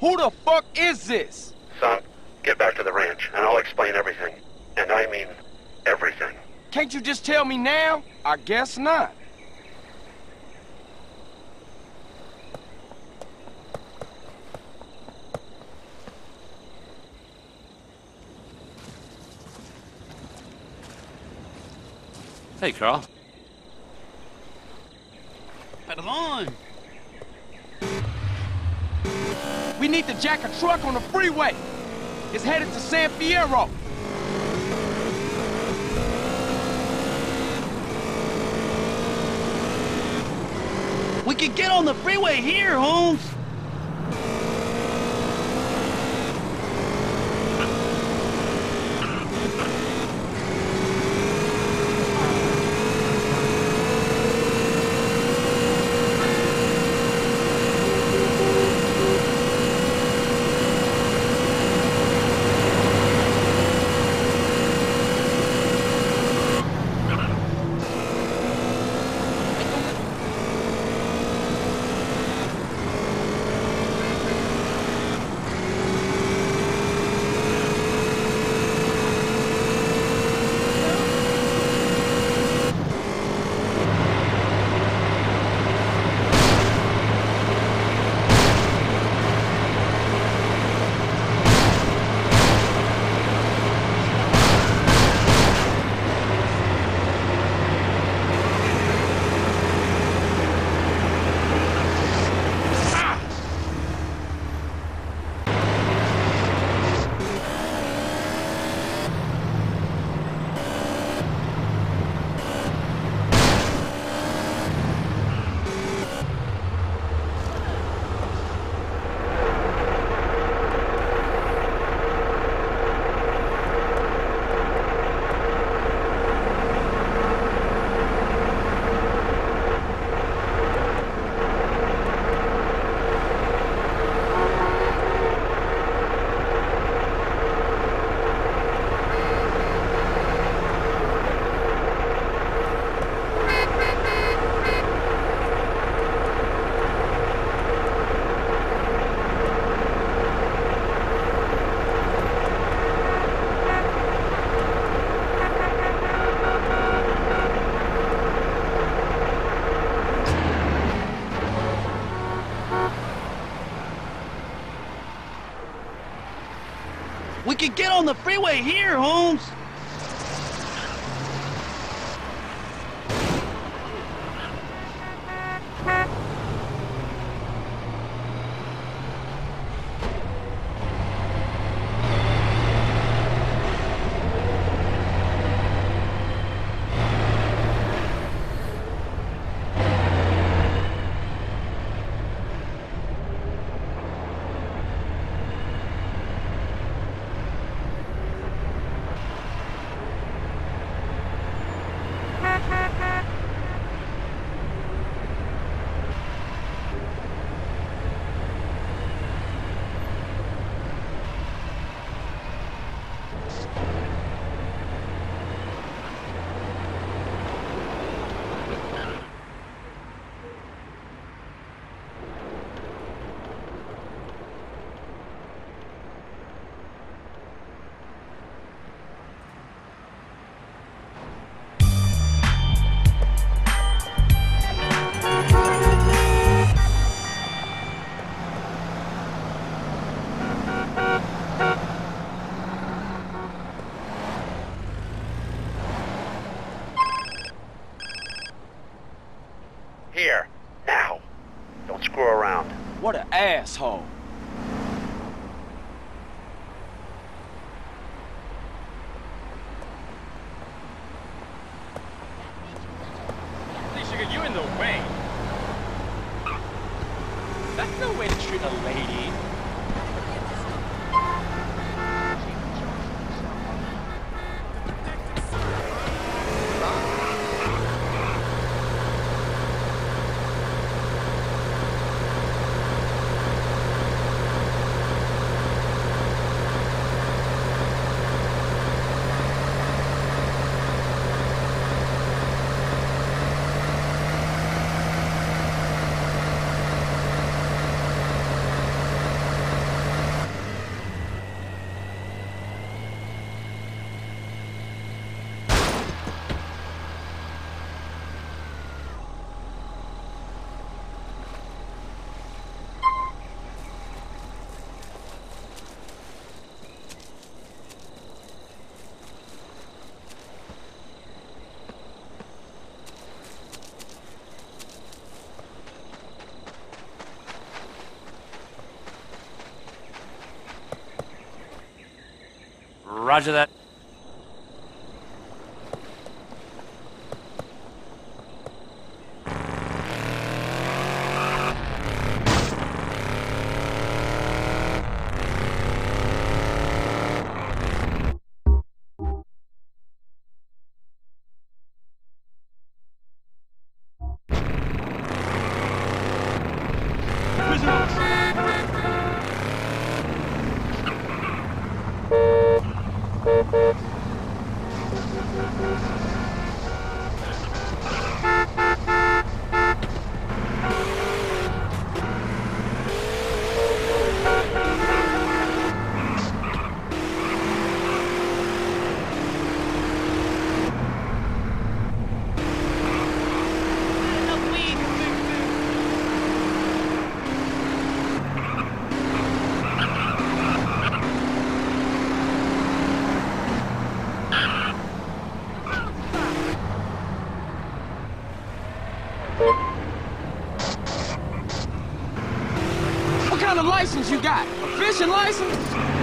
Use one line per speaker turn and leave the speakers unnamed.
Who the fuck is this?
Son, get back to the ranch, and I'll explain everything. And I mean everything.
Can't you just tell me now? I guess not.
Hey, Carl.
Perdón.
We need to jack a truck on the freeway. It's headed to San Fierro.
We can get on the freeway here, Holmes. We can get on the freeway here, Holmes.
Here, now. Don't screw around.
What an asshole.
Sugar, you in the way. That's no way to treat a lady.
Roger that.
What kind of license you got? A fishing license?